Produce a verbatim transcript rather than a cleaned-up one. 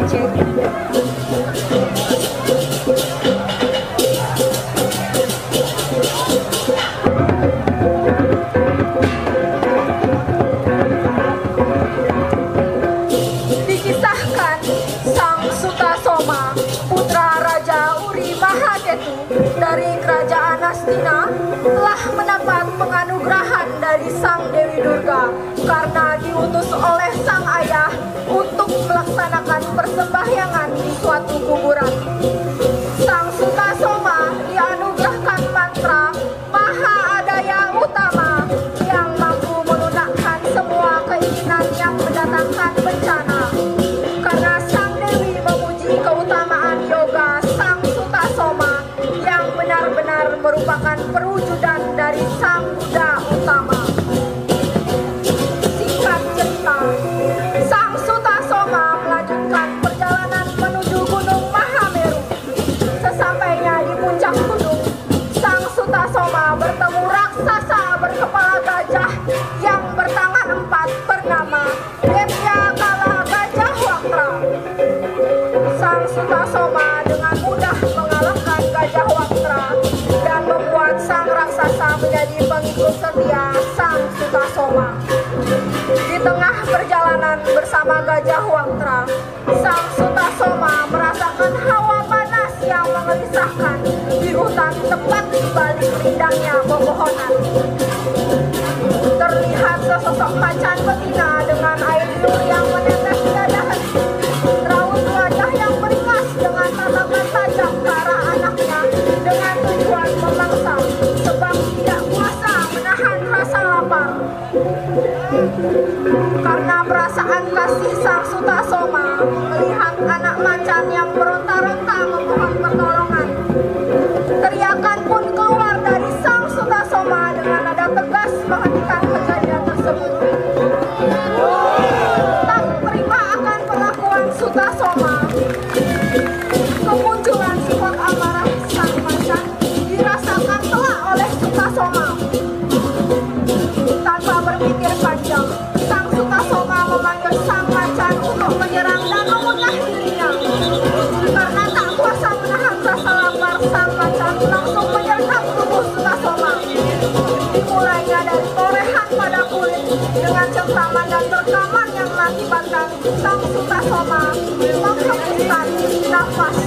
cek. Dikisahkan Sang Sutasoma, putra Raja Uri Mahaketu dari Kerajaan Astina, telah mendapat penganugerahan dari Sang Dewi Durga karena diutus oleh sang ayah untuk melaksanakan persembahyangan di suatu kuburan. Sang Sutasoma dianugerahkan mantra Maha Adaya Utama yang mampu melunakkan semua keinginan yang mendatangkan bencana. Karena Sang Dewi memuji keutamaan yoga Sang Sutasoma yang benar-benar merupakan perwujudan dari Sang Buddha Utama. Singkat cerita, Sang Sutasoma melanjutkan perjalanan menuju Gunung Mahameru. Sesampainya di puncak gunung, Sang Sutasoma bertemu raksasa berkepala gajah yang bertangan empat bernama Devya Kala Gajah Waktra. Sang Sutasoma dengan mudah mengalahkan Gajah Waktra dan membuat sang raksasa menjadi pengikut setia Sang Sutasoma. Di tengah perjalanan bersama Gajah Waktra, Sang Sutasoma merasakan hawa panas yang menggelisahkan di hutan tepat di balik rindangnya pepohonan. Terlihat sesosok macan betina dengan air liur yang menetes di dadahan. Raut wajah yang beringas dengan tatapan tajam ke arah anaknya dengan tujuan memangsa, sebab tidak kuasa menahan rasa lapar. Karena perasaan kasih Sang Sutasoma melihat anak macan yang meronta-ronta memohon pertolongan, teriakan pun keluar dari Sang Sutasoma dengan nada tegas menghentikan kejadian tersebut. Tak terima akan pengakuan Sutasoma, kemunculan sifat amarah sang macan dirasakan telak oleh Sutasoma. Tanpa berpikir panjang, Sang Sutasoma memanggil sang macan untuk menyerang dan memunah dirinya. Karena tak kuasa menahan rasa lapar, sang macan langsung menyergap tubuh Sutasoma. Dimulainya dari torehan pada kulit dengan cengkraman dan terkaman yang mengakibatkan Sang Sutasoma menghembuskan nafas